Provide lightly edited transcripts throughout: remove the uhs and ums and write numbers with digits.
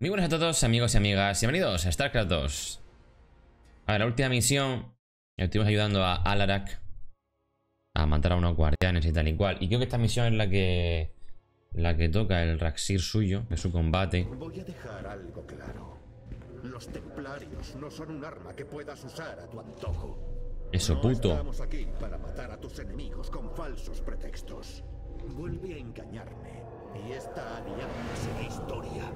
Muy buenas a todos, amigos y amigas. Bienvenidos a StarCraft 2. A ver, la última misión estuvimos ayudando a Alarak a matar a unos guardianes y tal y cual. Y creo que esta misión es la que toca el Raxir suyo, de su combate. Voy a dejar algo claro. Los templarios no son un arma que puedas usar a tu antojo. Eso, no puto. Estamos aquí para matar a tus enemigos con falsos pretextos. Vuelve a engañarme y esta alianza será historia.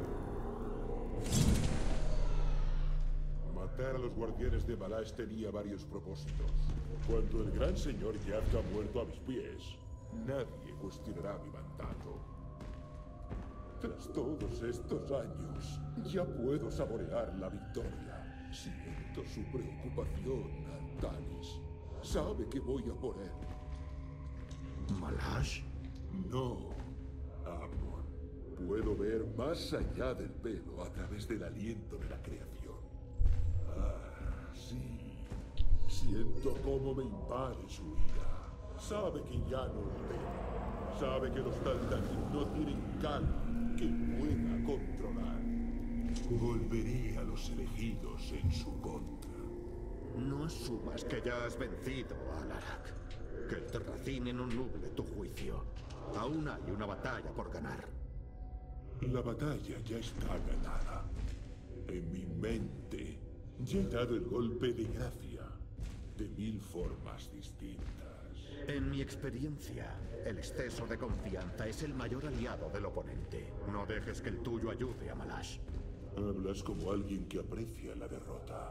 Matar a los guardianes de Malash tenía varios propósitos. Cuando el gran señor yazga muerto a mis pies, nadie cuestionará mi mandato. Tras todos estos años, ya puedo saborear la victoria. Siento su preocupación, Antanis. Sabe que voy a por él. ¿Malash? No, Amon. Puedo ver más allá del pelo a través del aliento de la creación. Ah, sí. Siento cómo me invade su ira. Sabe que ya no lo temo. Sabe que los Taldarim no tienen calma que pueda controlar. Volvería a los elegidos en su contra. No asumas que ya has vencido a Alarak. Que el Terracine no nuble tu juicio. Aún hay una batalla por ganar. La batalla ya está ganada. En mi mente, ya he dado el golpe de gracia de 1000 formas distintas. En mi experiencia, el exceso de confianza es el mayor aliado del oponente. No dejes que el tuyo ayude a Malash. Hablas como alguien que aprecia la derrota.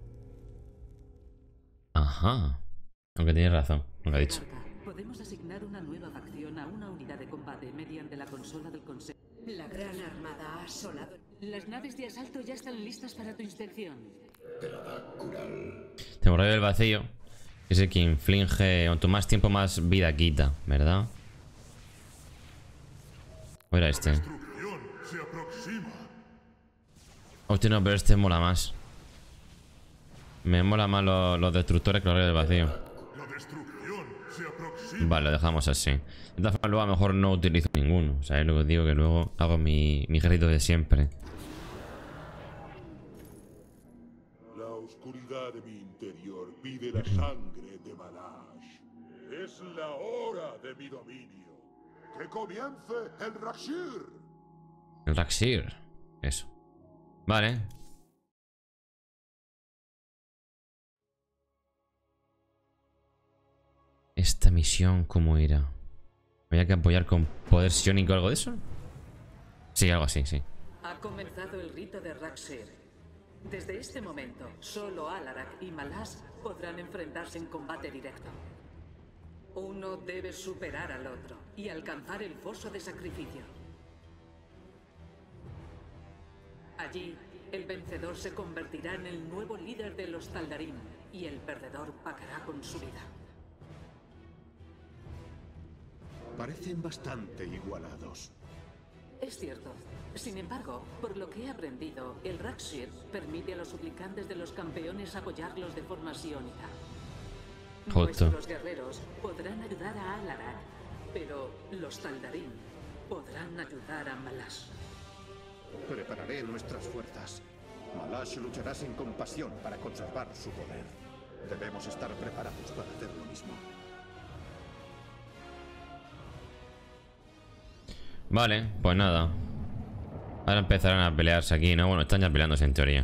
Ajá. Aunque tienes razón, lo que ha dicho. Podemos asignar una nueva facción a una unidad de combate mediante la consola del Consejo. La gran armada ha asolado. Las naves de asalto ya están listas para tu inspección. Tenemos rayo del vacío. Que es el que inflige, cuanto más tiempo más vida quita, ¿verdad? O era este. Destrucción se aproxima. Hostia, no, pero este mola más. Me mola más los destructores que los rayos del vacío. La destrucción se aproxima. Vale, lo dejamos así. De todas formas, luego a lo mejor no utilizo ninguno. O sea, es lo que os digo, que luego hago mi ejército de siempre. La oscuridad de mi interior pide la sangre de Malash. Es la hora de mi dominio. ¡Que comience el Raxir! El Raxir. Eso. Vale. Esta misión, ¿cómo era? ¿Había que apoyar con poder psiónico o algo de eso? Sí, algo así, sí. Ha comenzado el rito de Raxir. Desde este momento, solo Alarak y Malash podrán enfrentarse en combate directo. Uno debe superar al otro y alcanzar el foso de sacrificio. Allí, el vencedor se convertirá en el nuevo líder de los Taldarim y el perdedor pagará con su vida. Parecen bastante igualados. Es cierto. Sin embargo, por lo que he aprendido, el Raxir permite a los suplicantes de los campeones apoyarlos de forma psiónica. Joto. Nuestros guerreros podrán ayudar a Alarak, pero los Taldarim podrán ayudar a Malash. Prepararé nuestras fuerzas. Malash luchará sin compasión para conservar su poder. Debemos estar preparados para hacer lo mismo. Vale, pues nada. Ahora empezarán a pelearse aquí, ¿no? Bueno, están ya peleándose en teoría.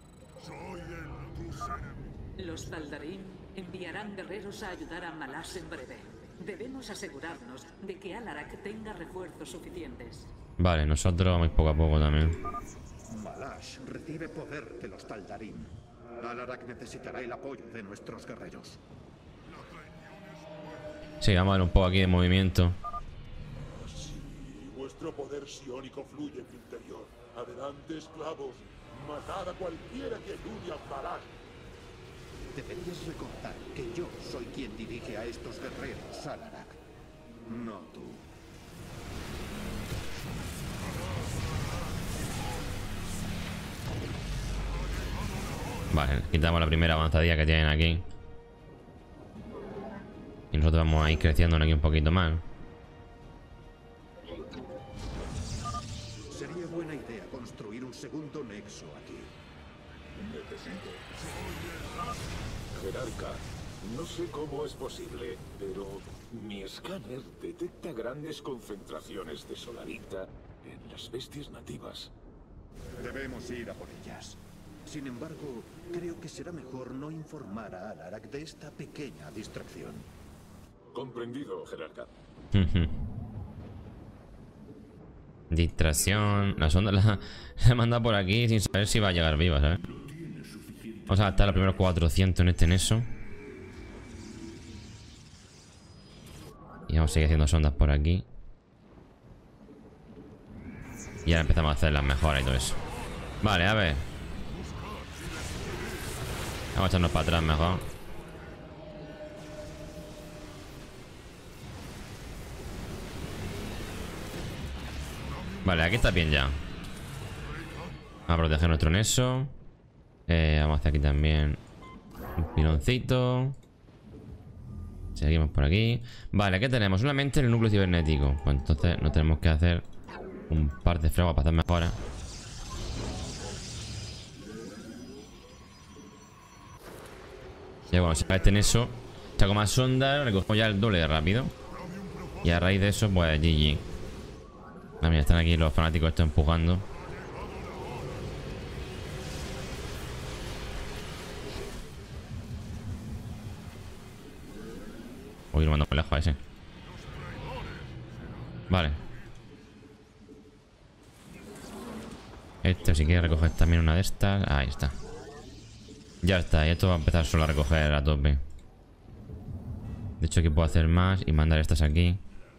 Los Taldarim enviarán guerreros a ayudar a Malash en breve. Debemos asegurarnos de que Alarak tenga refuerzos suficientes. Vale, nosotros vamos poco a poco también. Malash recibe poder de los Taldarim. Alarak necesitará el apoyo de nuestros guerreros. Sí, vamos a ver un poco aquí de movimiento. Vuestro poder psiónico fluye en mi interior. Adelante, esclavos. Matad a cualquiera que ayude a Malash. Deberías recordar que yo soy quien dirige a estos guerreros, Alarak. No tú. Vale, quitamos la primera avanzadilla que tienen aquí. Y nosotros vamos a ir creciendo aquí un poquito más. Sería buena idea construir un segundo nexo aquí. Necesito. Jerarca, no sé cómo es posible, pero mi escáner detecta grandes concentraciones de solarita en las bestias nativas. Debemos ir a por ellas. Sin embargo, creo que será mejor no informar a Alarak de esta pequeña distracción. Comprendido, Jerarca. Distracción. La sonda la he mandado por aquí sin saber si va a llegar viva, ¿sabes? Vamos a gastar los primeros 400 en este nexo. Y vamos a seguir haciendo sondas por aquí. Y ahora empezamos a hacer las mejoras y todo eso. Vale, a ver. Vamos a echarnos para atrás mejor. Vale, aquí está bien ya. Vamos a proteger nuestro nexo. Vamos a hacer aquí también un piloncito. Seguimos por aquí. Vale, ¿qué tenemos? Solamente el núcleo cibernético. Pues entonces no tenemos que hacer un par de fraguas para hacer mejoras. Ya cuando se cae este nexo, saco más sondas, recogemos ya el doble de rápido. Y a raíz de eso, pues GG. Ah, mira, están aquí los fanáticos estos empujando. Uy, lo mando por lejos a ese. Vale. Este si quiere recoger también una de estas. Ahí está. Ya está, y esto va a empezar solo a recoger a tope. De hecho aquí puedo hacer más y mandar estas aquí.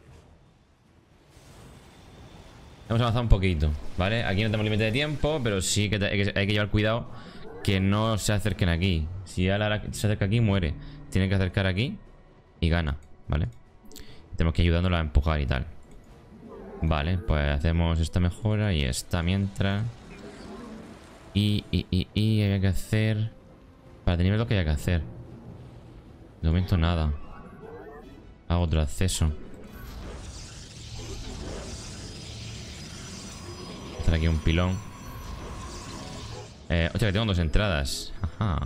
Hemos avanzado un poquito, ¿vale? Aquí no tenemos límite de tiempo, pero sí que hay que llevar cuidado que no se acerquen aquí. Si Alarak se acerca aquí, muere. Tiene que acercar aquí y gana, ¿vale? Tenemos que ir ayudándola a empujar y tal. Vale, pues hacemos esta mejora y esta mientras. Y había que hacer... Para nivel 2 que hay que hacer. De momento nada. Hago otro acceso. Hacer aquí un pilón. Hostia, que tengo dos entradas. Ajá.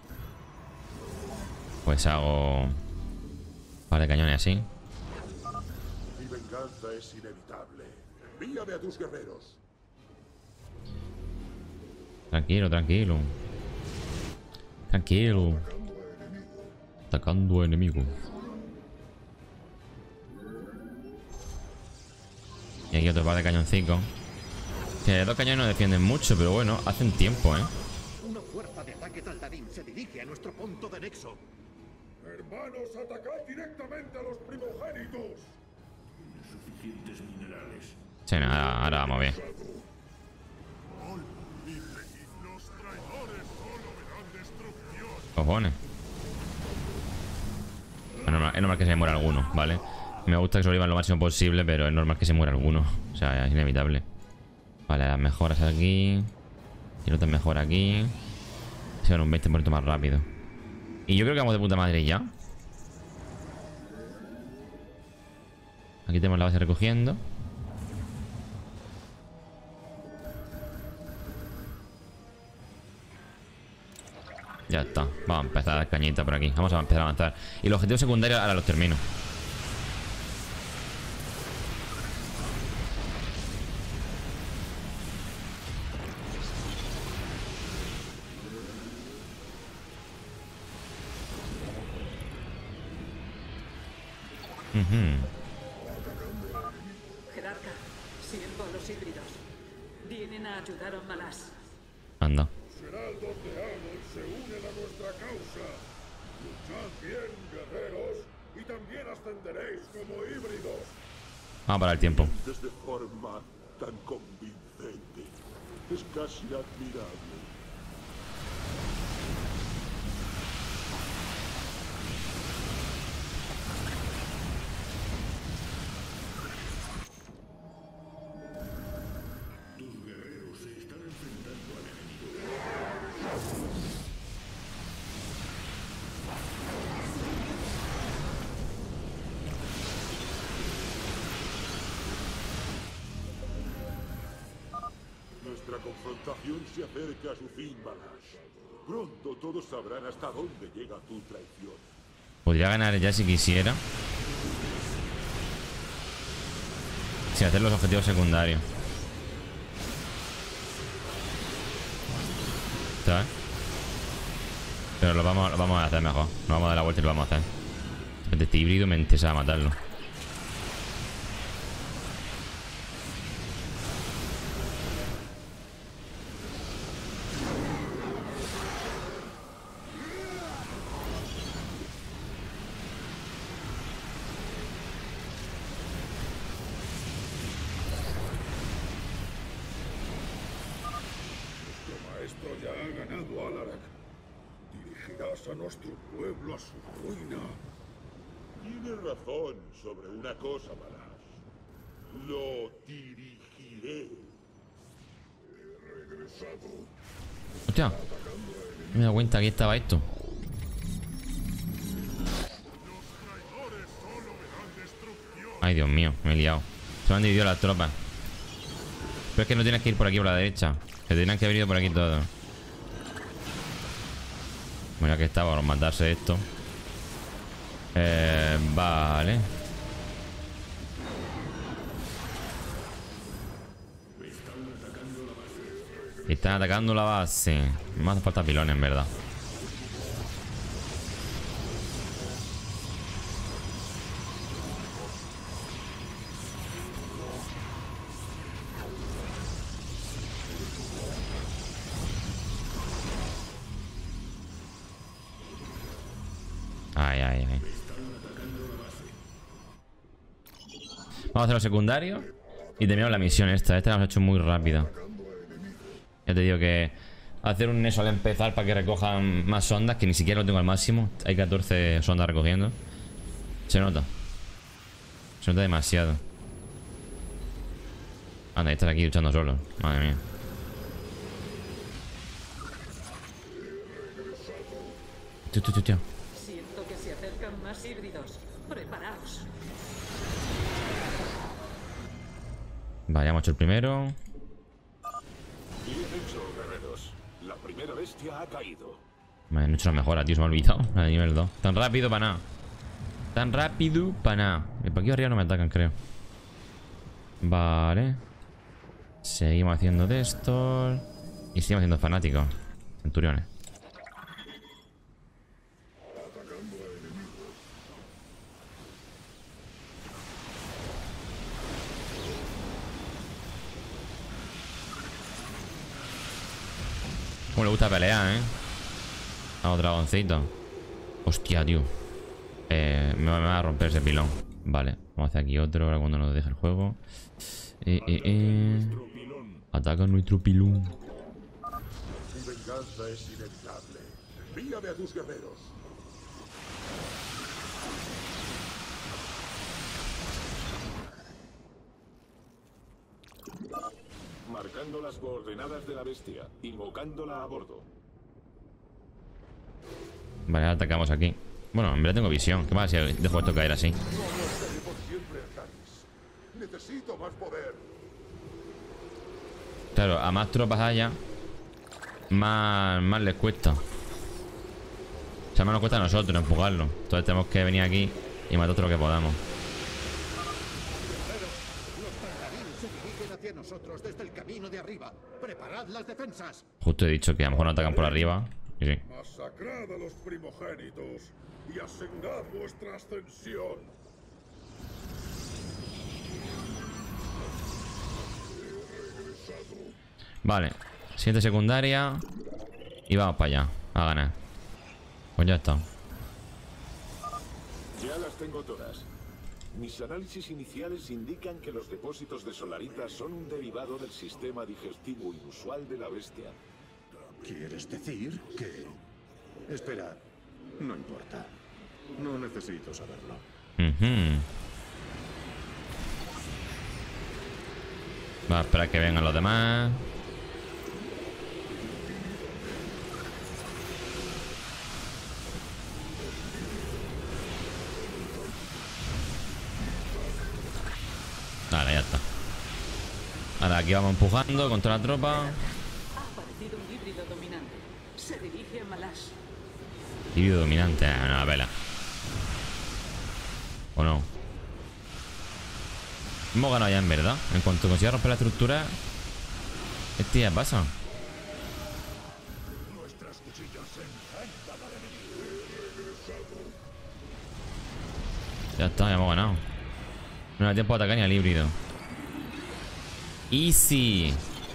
Pues hago un par de cañones así. Mi venganza es inevitable. Envíame a tus guerreros. Tranquilo, tranquilo. Tranquilo. Atacando enemigo. Y aquí otro par de cañoncicos. Que dos cañones no defienden mucho, pero bueno, hacen tiempo, ¿eh? Una fuerza de ataque Taldarim se dirige a nuestro punto de nexo. Hermanos, atacad directamente a los primogénitos. Suficientes minerales. Sí, no, ahora vamos bien. Los traidores solo verán destrucción. Cojones. Es normal que se muera alguno, ¿vale? Me gusta que sobrevivan lo máximo posible, pero es normal que se muera alguno. O sea, es inevitable. Vale, las mejoras aquí. Y no te mejora aquí. Se van un 20% más rápido. Y yo creo que vamos de puta madre ya. Aquí tenemos la base recogiendo. Ya está. Vamos a empezar a dar cañita por aquí. Vamos a empezar a avanzar. Y los objetivos secundarios ahora los termino. Jerarca, siervo a los híbridos. Vienen a ayudar a Malás. Anda. Heraldos de Amon se unen a nuestra causa. Luchad bien, guerreros, y también ascenderéis como híbridos. Vamos a parar el tiempo. Desde forma tan convincente. Es casi admirable. Tus guerreros se están enfrentando al enemigo. Nuestra confrontación se acerca a su fin, Malash. Pronto todos sabrán hasta dónde llega tu traición. Podría ganar ya si quisiera. Sin hacer los objetivos secundarios. ¿Sabes? Pero lo vamos a hacer mejor. Nos vamos a dar la vuelta y lo vamos a hacer. Este híbrido me interesa matarlo. Maestro ya ha ganado Alarak. Dirigirás a nuestro pueblo a su ruina. Tienes razón sobre una cosa, Malash. Lo dirigiré. He regresado. Hostia. No me he dado cuenta que estaba esto. Ay, Dios mío, me he liado. Se me han dividido las tropas. Pero es que no tienes que ir por aquí por la derecha. Que tenían que haber ido por aquí todo. Bueno, que estaba por matarse esto. Vale. Están atacando la base. Me hace falta pilones, en verdad. Ay, ay, ay. Vamos a hacer los secundarios y terminamos la misión esta. Esta la hemos hecho muy rápida. Ya te digo que hacer un eso al empezar para que recojan más sondas, que ni siquiera lo tengo al máximo. Hay 14 sondas recogiendo. Se nota. Se nota demasiado. Anda, estar aquí luchando solo. Madre mía. Tío. Siento que se acercan más híbridos. Preparaos. Vale, hemos hecho el primero. Bien hecho, guerreros. La primera bestia ha caído. Vale, no he hecho la mejora, tío, se me ha olvidado. La de nivel 2. Tan rápido para nada. Tan rápido para nada. Por aquí arriba no me atacan, creo. Vale. Seguimos haciendo de estos. Y seguimos haciendo fanáticos. Centuriones. Como le gusta pelear, a otro dragoncito. Hostia, tío. Me va a romper ese pilón. Vale, vamos a hacer aquí otro. Ahora cuando nos deje el juego. Ataca nuestro pilón. Tu venganza es inevitable. Envíame a tus guerreros. Marcando las coordenadas de la bestia, invocándola a bordo. Vale, atacamos aquí. Bueno, en verdad tengo visión. ¿Qué más si dejo esto caer así? No estaré por siempre, Artanis. Necesito más poder. Claro, a más tropas haya, más les cuesta. O sea, más nos cuesta a nosotros empujarlo. Entonces tenemos que venir aquí y matar todo lo que podamos. Los Targaryen se dirigen hacia nosotros desde el camino de arriba. Preparad las defensas. Justo he dicho que a lo mejor no atacan por arriba. Y sí. Masacrad a los primogénitos y asegurad vuestra ascensión. Vale, siguiente secundaria. Y vamos para allá, a ganar. Pues ya está. Ya las tengo todas. Mis análisis iniciales indican que los depósitos de Solarita son un derivado del sistema digestivo inusual de la bestia. ¿Quieres decir que...? Espera, no importa. No necesito saberlo. Va a esperar que vengan los demás. Vale, ya está. Ahora aquí vamos empujando contra la tropa. establecido un híbrido dominante. Se dirige a Malash. Híbrido dominante, una vela. ¿O no? Hemos ganado ya en verdad. En cuanto consiga romper la estructura, este ya pasa. Nuestras cuchillas se enfrentan al enemigo. Ya está, ya hemos ganado. No da tiempo a atacar ni al híbrido. Easy.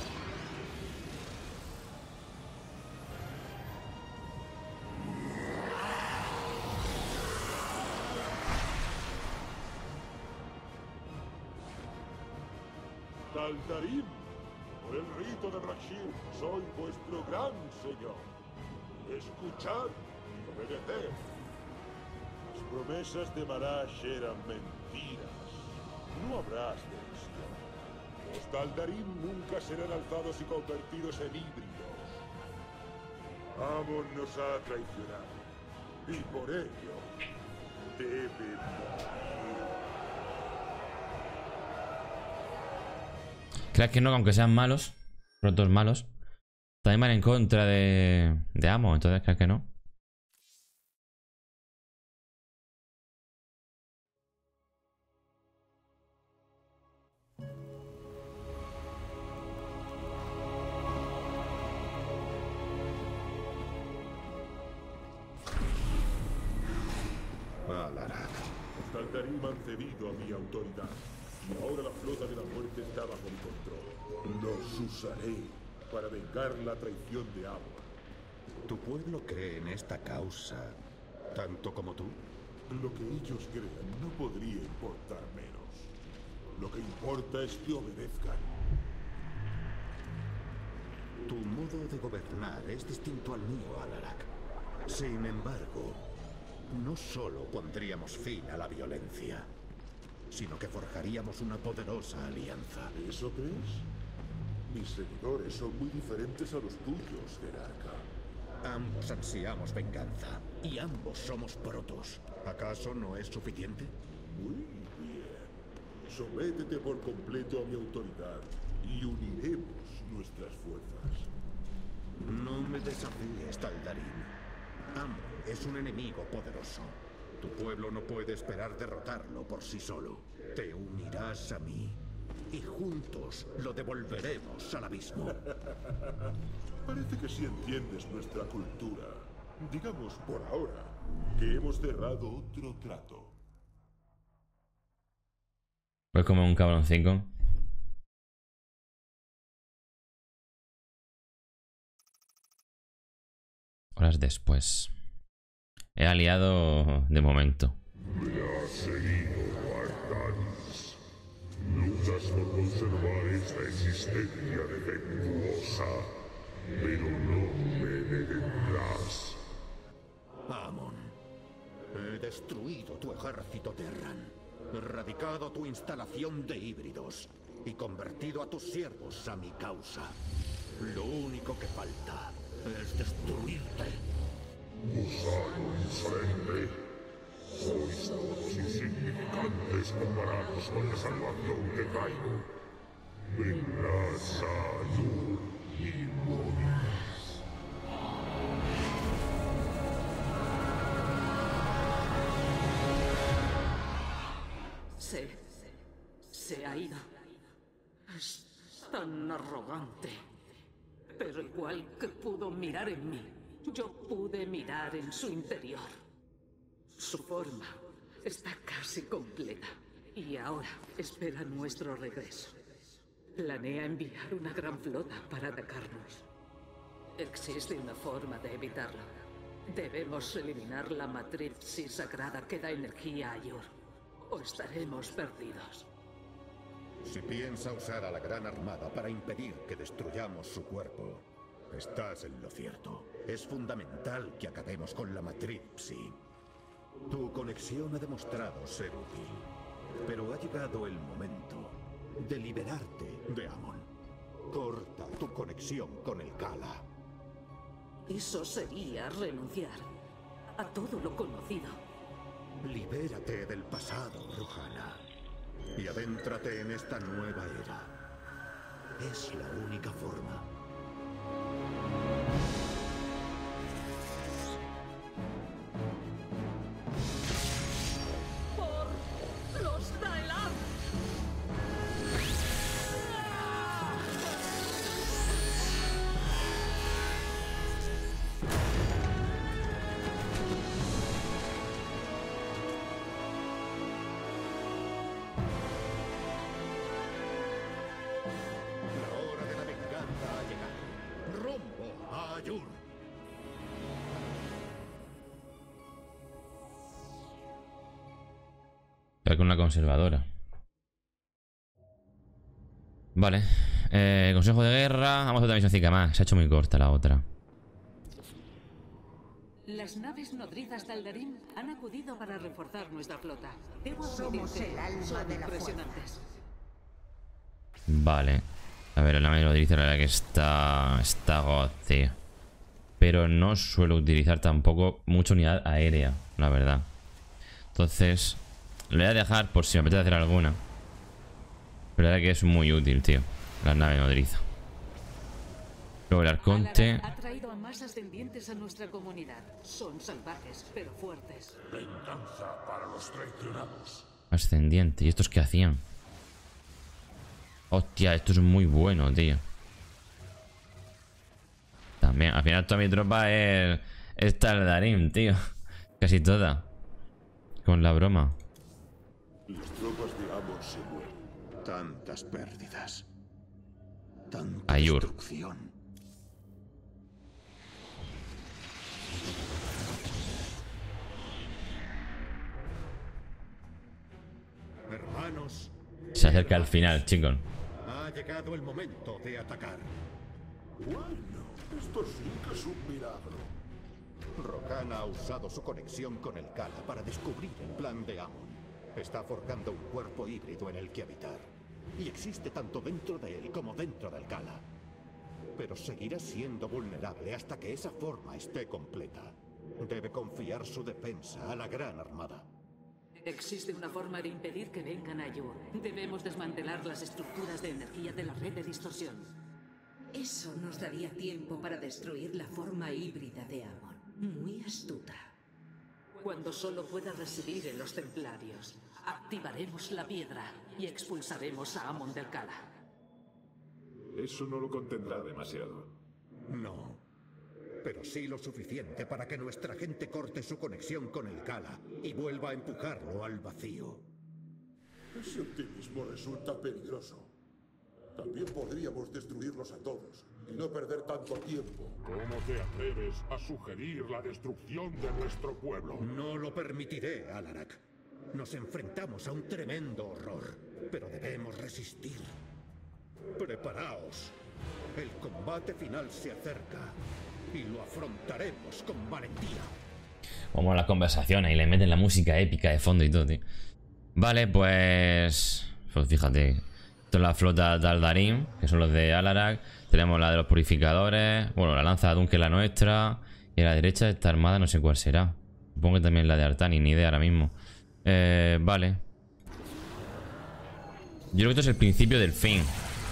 Taldarim, por el rito de Rashid, soy vuestro gran señor. Escuchad y obedeced. Las promesas de Marash eran mentiras. No habrás de escapar. Los Taldarim nunca serán alzados y convertidos en híbridos. Amon nos ha traicionado. Y por ello, debe morir. Creas que no, aunque sean malos, rotos malos, también van en contra de Amon, entonces creas que no. Alarak. Los Taldarim han cedido a mi autoridad. Y ahora la flota de la muerte está bajo mi control. Los usaré para vengar la traición de Amon. ¿Tu pueblo cree en esta causa tanto como tú? Lo que ellos crean no podría importar menos. Lo que importa es que obedezcan. Tu modo de gobernar es distinto al mío, Alarak. Sin embargo, no solo pondríamos fin a la violencia, sino que forjaríamos una poderosa alianza. ¿Eso crees? Mis seguidores son muy diferentes a los tuyos, jerarca. Ambos ansiamos venganza y ambos somos protos. ¿Acaso no es suficiente? Muy bien. Sométete por completo a mi autoridad y uniremos nuestras fuerzas. No me desafíes, Taldarim. Amon es un enemigo poderoso. Tu pueblo no puede esperar derrotarlo por sí solo. Te unirás a mí y juntos lo devolveremos al abismo. Parece que sí entiendes nuestra cultura. Digamos por ahora que hemos cerrado otro trato. Pues como un cabroncico. Horas después. He aliado de momento. Me has seguido, Artanis. Luchas por conservar esta existencia defectuosa, pero no me detendrás. Amon, he destruido tu ejército Terran, erradicado tu instalación de híbridos y convertido a tus siervos a mi causa. Lo único que falta es destruirte. Gusano insolente. Sois todos insignificantes comparados con la salvación de Cairo. Vendrás a Ayur y morirás. Se ha ido. Es tan arrogante. Pero igual que pudo mirar en mí, yo pude mirar en su interior. Su forma está casi completa. Y ahora espera nuestro regreso. Planea enviar una gran flota para atacarnos. Existe una forma de evitarlo. Debemos eliminar la matriz sagrada que da energía a Ayur, o estaremos perdidos. Si piensa usar a la Gran Armada para impedir que destruyamos su cuerpo, estás en lo cierto. Es fundamental que acabemos con la matriz Psi. Tu conexión ha demostrado ser útil, pero ha llegado el momento de liberarte de Amon. Corta tu conexión con el Kala. Eso sería renunciar a todo lo conocido. Libérate del pasado, Rohana, y adéntrate en esta nueva era. Es la única forma. Ayur. Pero con una conservadora. Vale. Consejo de guerra. Vamos a otra misión más. Se ha hecho muy corta la otra. Las naves nodrizas de Aldarim han acudido para reforzar nuestra flota. Debo Somos admitir que el alma son de la impresionantes. Vale. A ver, la nave nodriza la verdad que está god, tío. Pero no suelo utilizar tampoco mucha unidad aérea, la verdad. Entonces, lo voy a dejar por si me apetece hacer alguna. Pero la verdad que es muy útil, tío. La nave nodriza. Luego el arconte. Alarak ha traído a más ascendientes a nuestra comunidad. Son salvajes, pero fuertes. Venganza para los traicionados. Ascendiente. ¿Y estos qué hacían? Hostia, esto es muy bueno, tío. También, al final toda mi tropa es Taldarim, tío. Casi toda. Con la broma. Las tropas de Amon se mueren. Tantas pérdidas. Tanta Ayur. destrucción. Hermanos, Se acerca al final, chicos. ha llegado el momento de atacar. Bueno, esto sí que es un milagro. Rokan ha usado su conexión con el Kala para descubrir el plan de Amon. Está forjando un cuerpo híbrido en el que habitar. Y existe tanto dentro de él como dentro del Kala. Pero seguirá siendo vulnerable hasta que esa forma esté completa. Debe confiar su defensa a la Gran Armada. Existe una forma de impedir que vengan a Ayur. Debemos desmantelar las estructuras de energía de la red de distorsión. Eso nos daría tiempo para destruir la forma híbrida de Amon. Muy astuta. Cuando solo pueda residir en los templarios, activaremos la piedra y expulsaremos a Amon del Kala. Eso no lo contendrá demasiado. No. Pero sí lo suficiente para que nuestra gente corte su conexión con el Kala y vuelva a empujarlo al vacío. Ese optimismo resulta peligroso. También podríamos destruirlos a todos y no perder tanto tiempo. ¿Cómo te atreves a sugerir la destrucción de nuestro pueblo? No lo permitiré, Alarak. Nos enfrentamos a un tremendo horror, pero debemos resistir. Preparaos. El combate final se acerca y lo afrontaremos con valentía. Vamos a las conversaciones y le meten la música épica de fondo y todo, tío. Vale, pues fíjate. Esto es la flota de Aldarim, que son los de Alarak. Tenemos la de los purificadores. Bueno, la lanza de Dun, que es la nuestra. Y a la derecha de esta armada no sé cuál será. Supongo que también la de Artani, ni idea ahora mismo. Vale. Yo creo que esto es el principio del fin.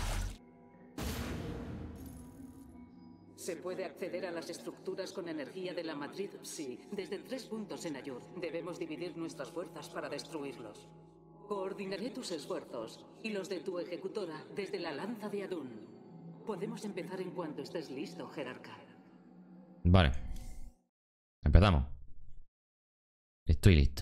Se puede acceder a las estructuras con energía de la matriz Psi desde 3 puntos en Ayur. Debemos dividir nuestras fuerzas para destruirlos. Coordinaré tus esfuerzos y los de tu ejecutora desde la lanza de Adun. Podemos empezar en cuanto estés listo, jerarca. Vale. Empezamos. Estoy listo.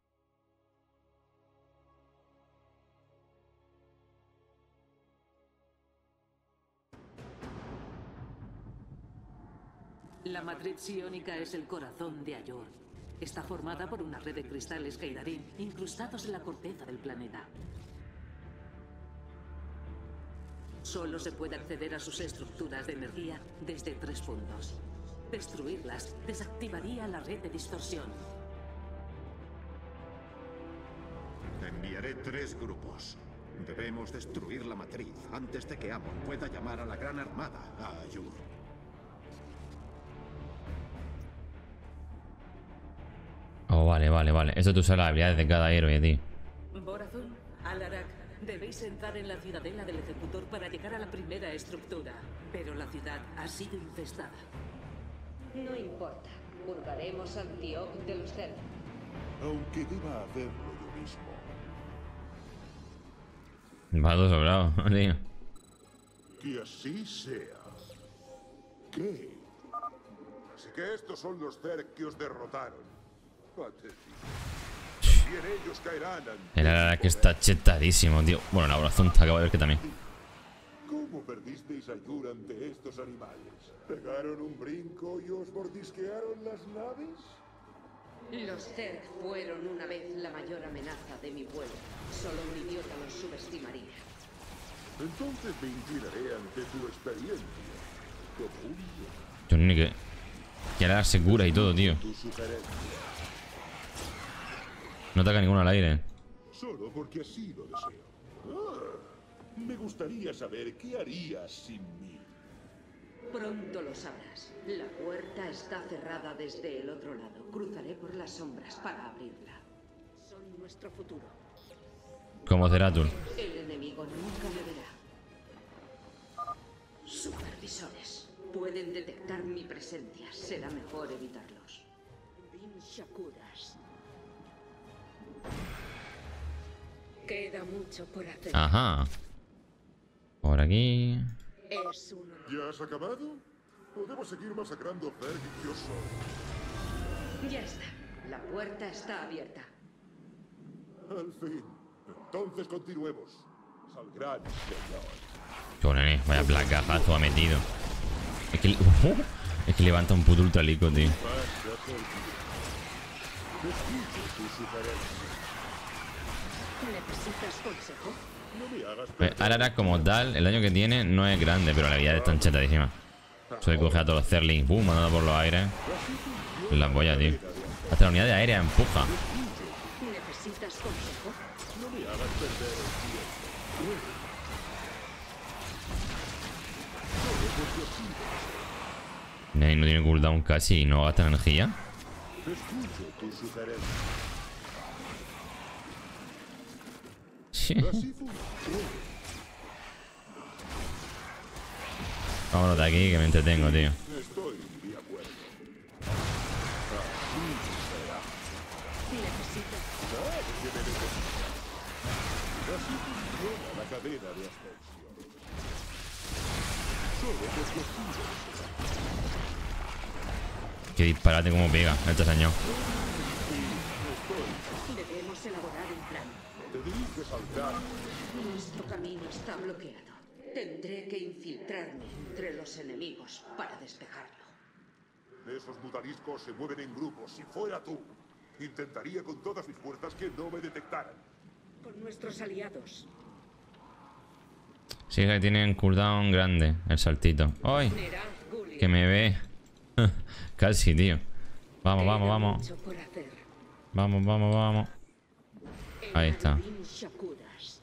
La matriz psiónica es el corazón de Ayur. Está formada por una red de cristales Kaidarim incrustados en la corteza del planeta. Solo se puede acceder a sus estructuras de energía desde 3 puntos. Destruirlas desactivaría la red de distorsión. Enviaré 3 grupos. Debemos destruir la matriz antes de que Amon pueda llamar a la Gran Armada a Ayur. Oh, vale. Esto tú usas las habilidades de cada héroe, tío. Borazun, Alarak, debéis entrar en la ciudadela del ejecutor para llegar a la primera estructura. Pero la ciudad ha sido infestada. No importa. Purgaremos al Tiok de los Hel. Aunque deba hacerlo yo mismo. Va todo sobrado, tío. Que así sea. ¿Qué? Así que estos son los Zerg que os derrotaron. Patético. También ellos caerán ante El Alarak que está chetadísimo, tío. Bueno, la Borazón te acabo de ver que también. ¿Cómo perdisteis a Yur ante estos animales? ¿Pegaron un brinco y os mordisquearon las naves? Los Zerg fueron una vez la mayor amenaza de mi pueblo. Solo un idiota los subestimaría. Entonces me inclinaré ante tu experiencia. Como un idiota. Yo ni que... Que ahora se cura y todo, tío. Tu sugerencia. No ataca ninguno al aire. Solo porque así lo deseo. Me gustaría saber qué harías sin mí. Pronto lo sabrás. La puerta está cerrada desde el otro lado. Cruzaré por las sombras para abrirla. Son nuestro futuro. Como Zeratul. El enemigo nunca me verá. Supervisores. Pueden detectar mi presencia. Será mejor evitarlos. Bin Shakuras. Queda mucho por hacer. Ajá. Por aquí. Es uno. ¿Ya has acabado? ¿Podemos seguir masacrando Zerg yo solo? Ya está. La puerta está abierta. Al fin. Entonces continuemos. Saldrán, señor. Yo, nene, vaya placajazo ha metido. Es que... es que levanta un puto ultralico, tío. Escucho tu sugerencia. ¿Necesitas consejo? No me hagas Ahora como tal, el daño que tiene no es grande, pero la habilidad está chetadísima. Eso de coger a todos los Zerlings, mandando por los aires. La polla, tío. Hasta la unidad de aérea empuja. ¿Necesitas consejo? No me hagas perder el tiempo. No tiene cooldown casi y no gasta energía. Escucho tu sugerencia. Sí. Así funciona. Vámonos de aquí que me entretengo, tío. Estoy de acuerdo. ¿Necesitas? Sabes que me necesitas. Así funciona la cadena de ascensión. Solo por cuestiones. Qué disparate como pega este señor. Debemos elaborar un plan. Te diriges al plan. Nuestro camino está bloqueado. Tendré que infiltrarme entre los enemigos para despejarlo. Esos mutaliscos se mueven en grupos. Si fuera tú, intentaría con todas mis fuerzas que no me detectaran. Con nuestros aliados. Sí, que tienen cooldown grande el saltito. ¡Ay! Nerad Gulli. Que me ve. Casi, tío. Vamos, vamos, Queda vamos. mucho por hacer. Vamos, vamos, vamos. Ahí está. Bin Shakuras.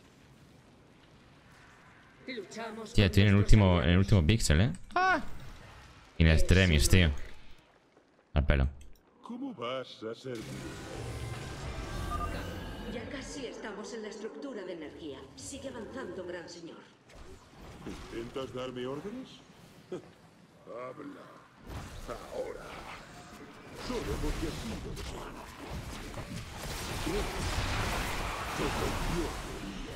Luchamos Tía, con estoy en el nuestros último aliados. píxel, ¿eh? In extremis, tío. Al pelo. ¿Cómo vas a servir? Ya casi estamos en la estructura de energía. Sigue avanzando, gran señor. ¿Intentas darme órdenes? Habla. Ahora. Solo porque así lo deseo. Como yo quería.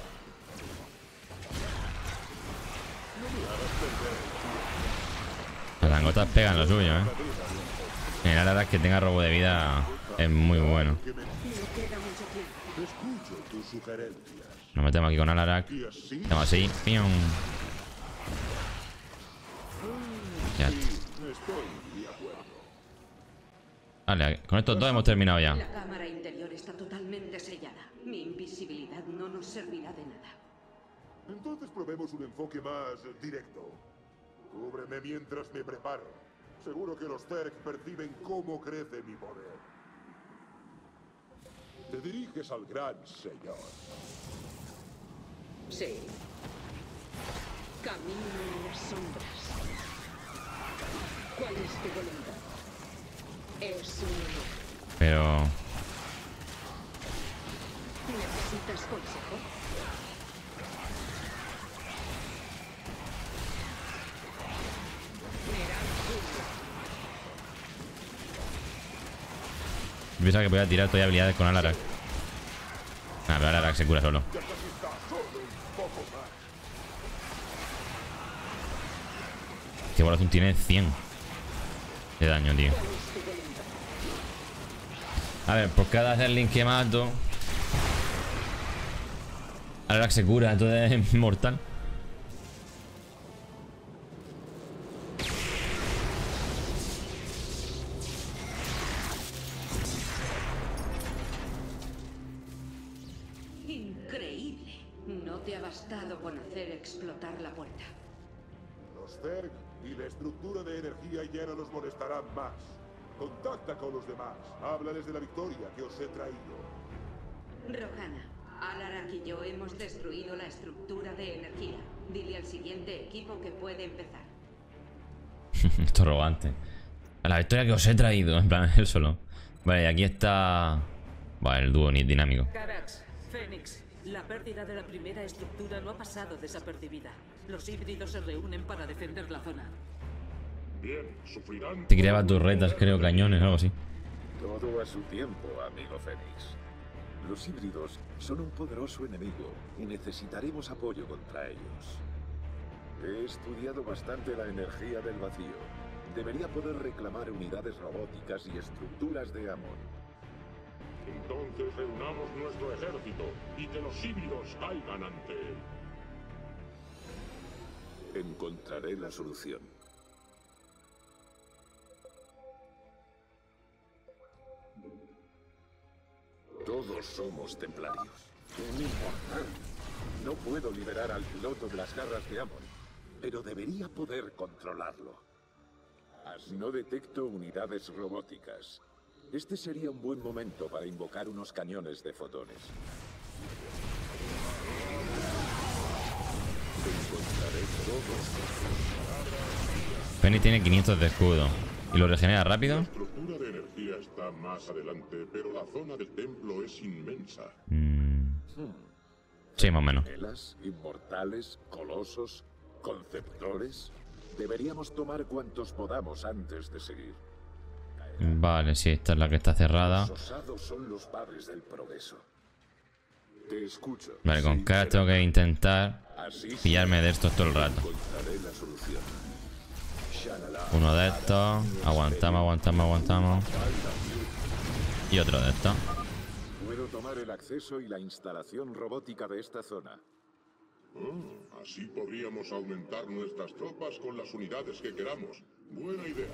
No me hagas perder el tiempo. Las langotas pegan lo suyo, ¿eh? En el Ararak que tenga robo de vida es muy bueno. Que me No queda mucho tiempo. escucho tus sugerencias. Nos metemos aquí con Alarak. Y así Hacemos así. ¡Pium! Ya está. estoy de acuerdo. Vale, con estos dos hemos terminado ya. La cámara interior está totalmente sellada. Mi invisibilidad no nos servirá de nada. Entonces probemos un enfoque más directo. Cúbreme mientras me preparo. Seguro que los Zerg perciben cómo crece mi poder. Te diriges al gran señor. Sí. Camino en las sombras. ¿Cuál es tu voluntad? Es un honor. Pero... ¿Necesitas consejo? Yo pensaba que podía tirar todavía habilidades con Alarak. Nah, pero Alarak se cura solo. Ya casi está, solo un poco más. Este Borazón tiene 100 de daño, tío. A ver, por cada Zerling que mato, Alarak se cura, entonces es mortal. bastado con hacer explotar la puerta. Los Zerg y la estructura de energía ya no los molestarán más. Contacta con los demás. Háblales de la victoria que os he traído. Rohana, Alarak y yo hemos destruido la estructura de energía. Dile al siguiente equipo que puede empezar. Esto es arrogante. A la victoria que os he traído, en plan, él solo. Vale, aquí está... Vale, el dúo dinámico. Carax, Fénix, la pérdida de la primera estructura no ha pasado desapercibida. Los híbridos se reúnen para defender la zona. Bien, sufrirán. Te creaba turretas, creo, cañones o algo así. Todo a su tiempo, amigo Fénix. Los híbridos son un poderoso enemigo y necesitaremos apoyo contra ellos. He estudiado bastante la energía del vacío. Debería poder reclamar unidades robóticas y estructuras de Amon. Entonces reunamos nuestro ejército y que los híbridos caigan ante él. Encontraré la solución. Todos somos templarios. Un inmortal. No puedo liberar al piloto de las garras de Amon, pero debería poder controlarlo. No detecto unidades robóticas. Este sería un buen momento para invocar unos cañones de fotones. Encontraré todos. Penny tiene 500 de escudo. ¿Y lo regenera rápido? La estructura de energía está más adelante, pero la zona del templo es inmensa. Sí, más o menos. Gemelas, inmortales, colosos, conceptores. Deberíamos tomar cuantos podamos antes de seguir. Vale, sí, esta es la que está cerrada. Los osados son los padres del progreso. Te escucho. Vale, con cara tengo que intentar Así pillarme de estos todo el rato. encontraré la solución. Shanala, Uno de estos. Aguantamos, aguantamos, aguantamos. Y otro de estos. puedo tomar el acceso y la instalación robótica de esta zona. Así podríamos aumentar nuestras tropas con las unidades que queramos. Buena idea.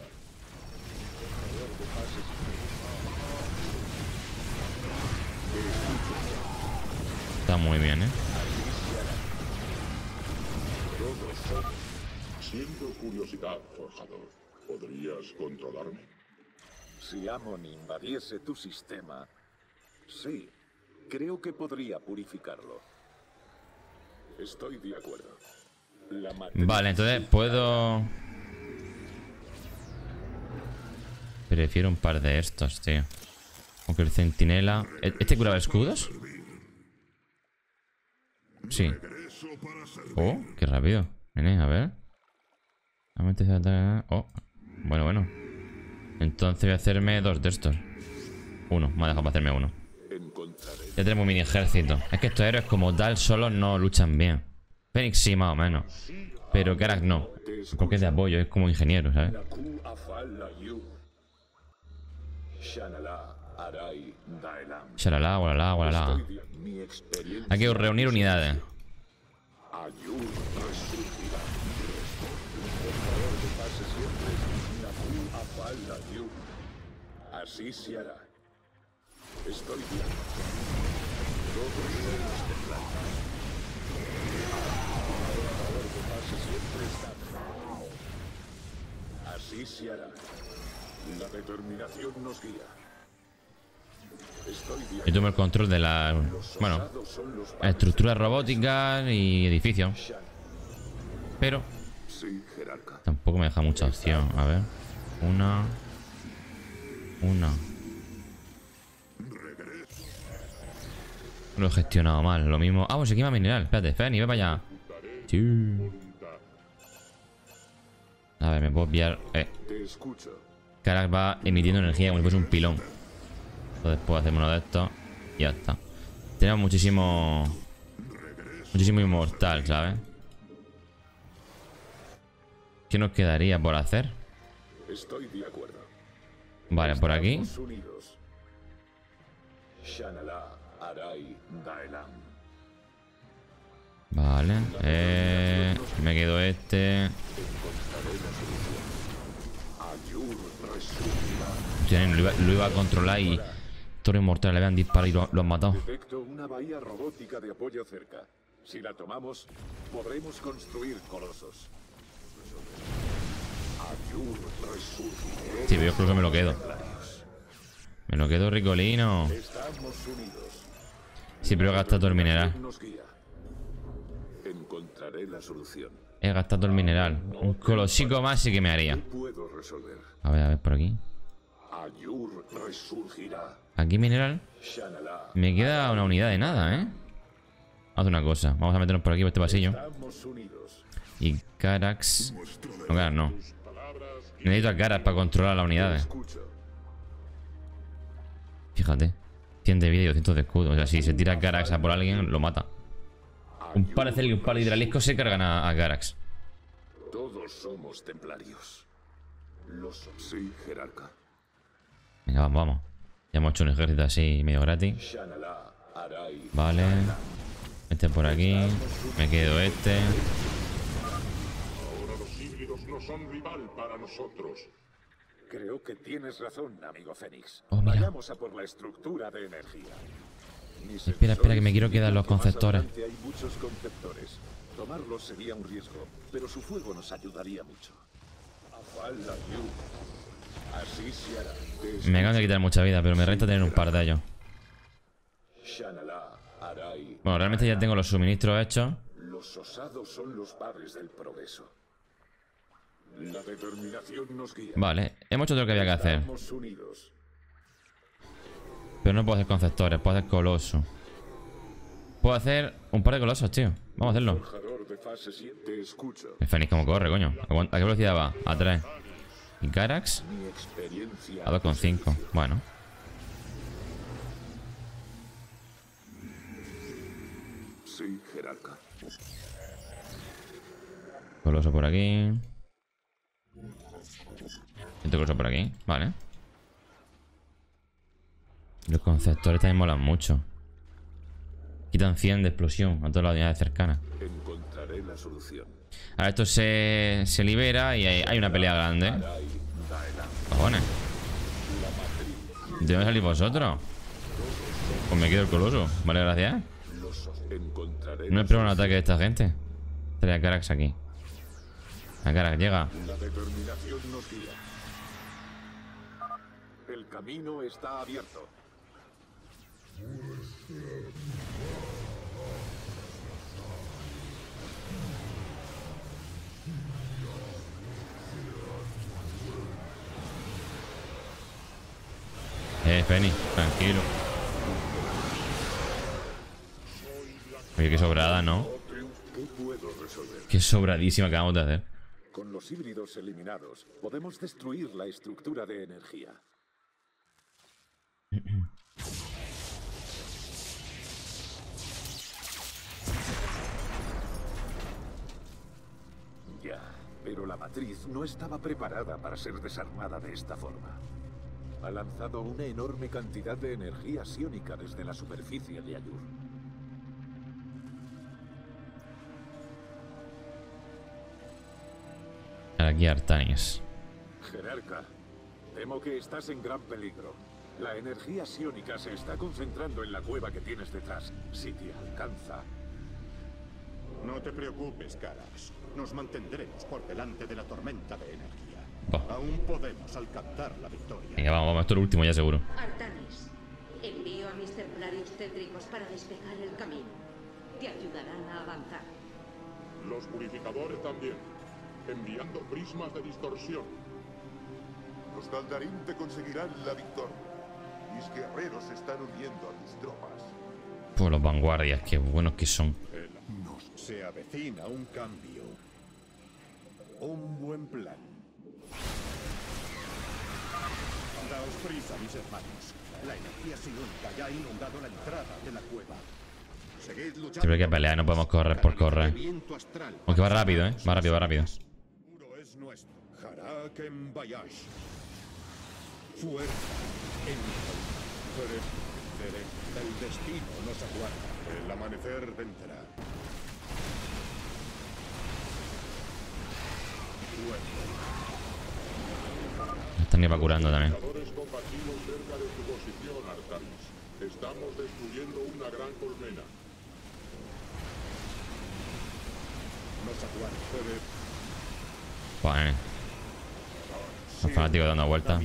Está muy bien, ¿eh? Siento curiosidad, forjador. ¿Podrías controlarme? Si Amon invadiese tu sistema, sí, creo que podría purificarlo. Estoy de acuerdo. La matriz- Vale, entonces puedo... Prefiero un par de estos, tío. Aunque el centinela... ¿Este curaba escudos? Sí. Oh, qué rápido. Vení, a ver. Oh, bueno, bueno. Entonces voy a hacerme dos de estos. Uno, me ha dejado para hacerme uno. Encontraré. Ya tenemos un mini ejército. Es que estos héroes como tal solos no luchan bien. Fénix sí, más o menos. Pero Karak no. Porque es de apoyo, es como ingeniero, ¿sabes? Naku Afal Layu. Shanala Arai Daelam. Shalala, walala, walala. Estoy de- Mi experiencia. Hay que reunir unidades. Ayur resurgirá. Por favor, que pase siempre. Naku Afal Layu. Así se hará. Estoy bien. Todos somos templarios. Por favor, que pase siempre estable. Así se hará. La determinación nos guía. Estoy bien. Yo tomo el control de la... Bueno, Osados son los padres. estructuras robóticas y edificios. Pero Sí, jerarca. tampoco me deja mucha opción. A ver. Una. Lo he gestionado mal. Lo mismo. Ah, pues se quema mineral. Espérate, Fanny, ve para allá. Sí. A ver, me puedo pillar. Te escucho. Karak va emitiendo energía como si fuese un pilón. Entonces puedo hacerme uno de estos. Y ya está. Tenemos muchísimo. Muchísimo inmortal, ¿sabes? ¿Qué nos quedaría por hacer? Estoy de acuerdo. Vale, por aquí. Estamos unidos. Shanala Arai Daelam. Vale. Me quedo este. Ayur resurgirá. Tienen, lo iba a controlar y todos los inmortales le habían disparado y lo han matado. Detecto una bahía robótica de apoyo cerca. Si la tomamos, podremos construir colosos. Ayur resurgirá. Sí, yo creo que me lo quedo. Me lo quedo ricolino. Estamos unidos. Sí, pero he gastado todo el mineral. Nos guía. Encontraré la solución. He gastado todo el mineral. Un colosico más sí que me haría. Puedo resolver. A ver, por aquí. Ayur resurgirá. Aquí mineral. Shanala. Me queda una unidad de nada, ¿eh? Haz una cosa. Vamos a meternos por aquí, por este pasillo. Estamos unidos. Y Carax. No, Carax no. Necesito a Carax para controlar las unidades. Escucho. Fíjate. 100 de vida y 200 de escudo. O sea, si se tira Carax a por alguien, lo mata. Un par de Cel y un par de hidralisco se cargan a Carax. Todos somos templarios. Sí, jerarca. Venga, vamos, vamos. Ya hemos hecho un ejército así medio gratis. Shanala, Arai. Vale. Este por aquí. Me quedo este. Ahora los híbridos no son rival para nosotros. Creo que tienes razón, amigo Fénix. Oh, mira. Vayamos a por la estructura de energía. Espera, espera, que me quiero quedar los conceptores. Más adelante hay muchos conceptores. Tomarlos sería un riesgo, pero su fuego nos ayudaría mucho. Afala Yu. Así se hará. Me acaban de quitar mucha vida, pero me renta tener un par de ellos. Shanala, Arai. Bueno, realmente ya tengo los suministros hechos. Los osados son los padres del progreso. La determinación nos guía. Vale, hemos hecho todo lo que había que hacer. Estamos unidos. Pero no puedo hacer conceptores, puedo hacer coloso. Puedo hacer un par de colosos, tío. Vamos a hacerlo. Forjador de fase 7, escucho. El Fénix como corre, coño. ¿A qué velocidad va? A 3. ¿Y Carax? Mi experiencia. A 2,5. Bueno. Sí, jerarca. Coloso por aquí. Otro coloso por aquí. Vale. Los conceptores también molan mucho. Quitan 100 de explosión a todas las unidades cercanas. Encontraré la solución. Ahora esto se libera y hay una pelea grande. Arai, Daelan. Cojones. La matriz. ¿De dónde salís vosotros? Pues me quedo el coloso. Vale, gracias. Encontraré No espero un ataque de esta gente. Trae a Carax aquí. A Carax, llega. la determinación nos guía. El camino está abierto. Fénix, tranquilo. Oye, qué sobrada, ¿no? ¿Qué puedo resolver? Qué sobradísima que acabamos de hacer. Con los híbridos eliminados, podemos destruir la estructura de energía. Ya, pero la matriz no estaba preparada para ser desarmada de esta forma. Ha lanzado una enorme cantidad de energía psiónica desde la superficie de Ayur. Aquí Artanis. Jerarca, temo que estás en gran peligro. La energía psiónica se está concentrando en la cueva que tienes detrás. Si te alcanza... No te preocupes, Carax. Nos mantendremos por delante de la tormenta de energía. Bah. Aún podemos alcanzar la victoria. Venga, vamos, esto es lo último ya seguro. Artanis, envío a mis templarios tétricos para despejar el camino. Te ayudarán a avanzar. Los purificadores también. Enviando prismas de distorsión. Los Galdarín te conseguirán la victoria. Mis guerreros se están uniendo a tus tropas. Pues los vanguardias, qué buenos que son. Se avecina un cambio. Un buen plan. Daos prisa, mis hermanos. La energía psiónica ya ha inundado la entrada de la cueva. Seguid luchando. Siempre hay que pelear, no podemos correr por correr. Aunque va rápido, ¿eh? Va rápido, va rápido. El futuro es nuestro. Harak en Bayash. Fuerza en el destino nos aguarda. El amanecer vendrá. Están evacuando también. Purificadores combativos cerca de tu posición, Artanis. Estamos destruyendo una gran colmena. Bueno, los fanáticos dando vueltas.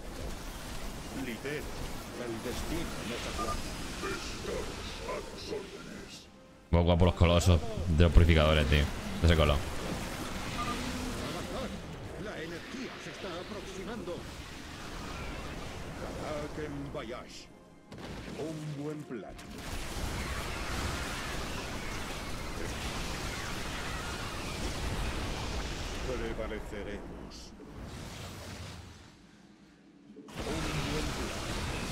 Muy guapo los colosos de los purificadores, tío. De ese color. La energía se está aproximando. Karaken Bayash. Un buen plan. Prevaleceremos. Un buen plan.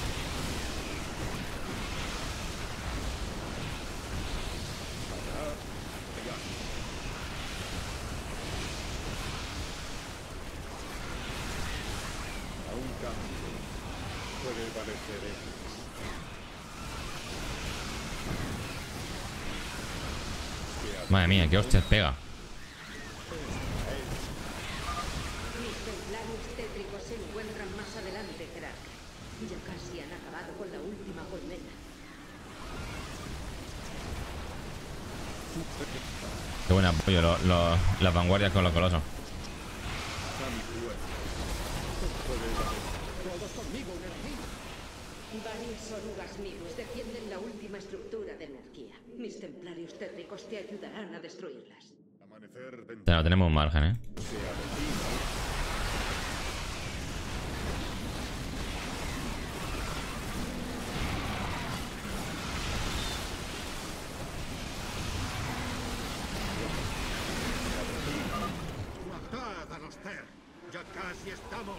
A un cambio. Prevaleceremos. Madre mía, qué hostias pega. Mis templarios tétricos se encuentran más adelante, crack. Ya casi han acabado con la última colmena. Qué buen apoyo las vanguardias con los colosos. Varias orugas Mirus defienden la última estructura de energía. Mis templarios tétricos te ayudarán a destruirlas. Amanecer No tenemos un margen, ¿eh? ¡Matad a los Ter! ¡Ya casi estamos!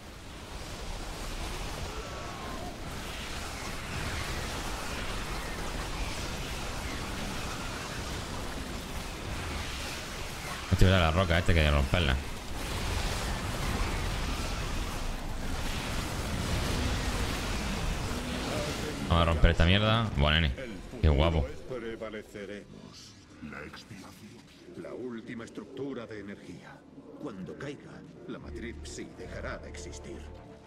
Estoy viendo la roca que hay que romperla. Vamos a romper esta mierda. Bueno, nene. Qué guapo. Prevaleceremos. La expiación. La última estructura de energía. Cuando caiga, la matriz Psi dejará de existir.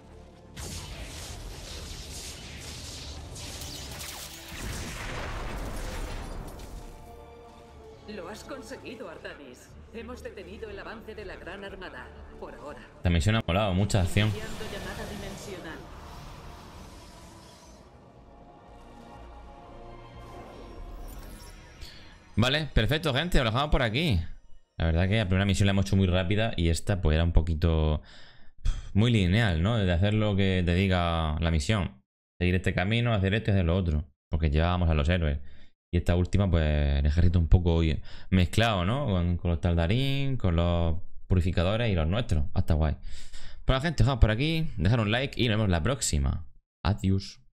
Lo has conseguido, Artanis. Hemos detenido el avance de la Gran Armada. Por ahora. Esta misión ha molado, mucha acción. Enviando llamada dimensional. Vale, perfecto, gente. Lo dejamos por aquí. La verdad que la primera misión la hemos hecho muy rápida y esta pues era un poquito muy lineal, ¿no? De hacer lo que te diga la misión. Seguir este camino, hacer esto y hacer lo otro. Porque llevábamos a los héroes. Y esta última, pues, el ejército un poco mezclado, ¿no? Con los Taldarín, con los purificadores y los nuestros. Hasta guay. Pues la gente, dejamos por aquí, dejar un like y nos vemos la próxima. Adiós.